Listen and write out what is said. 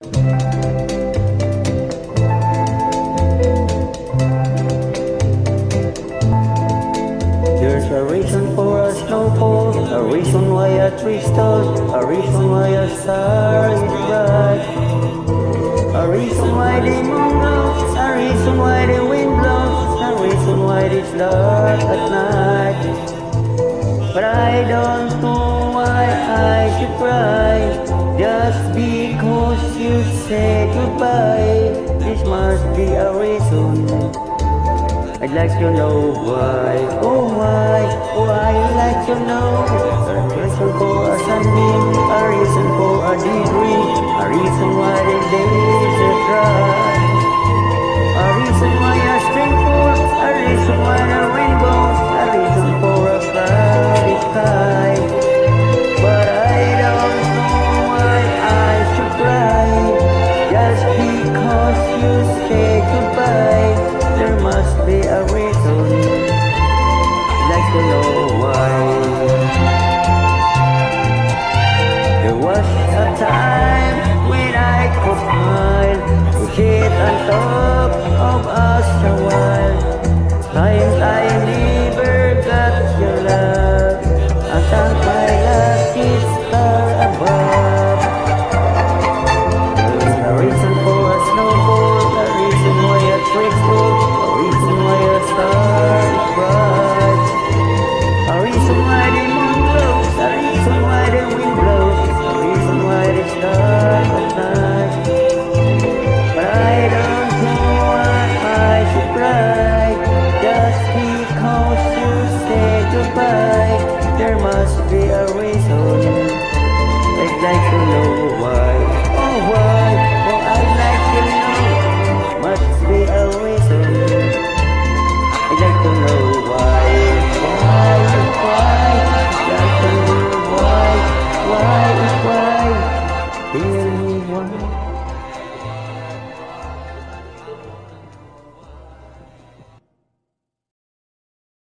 There's a reason for a snowfall, a reason why a tree stalls, a reason why a star is bright, a reason why the moon glows, a reason why the wind blows, a reason why it's dark at night. But I don't know why I should cry, just because you say goodbye. This must be a reason. I'd like to know why, oh why, I'd like to know. A reason for a sunbeam, a reason for a daydream, a reason why the days are dry, a reason why a string falls, a reason why the wind blows, a reason for a cloudy sky. But I don't know why I should cry, just because you say goodbye. There must be a reason, I'd like to know why. There was a time when I could smile, to hit and touch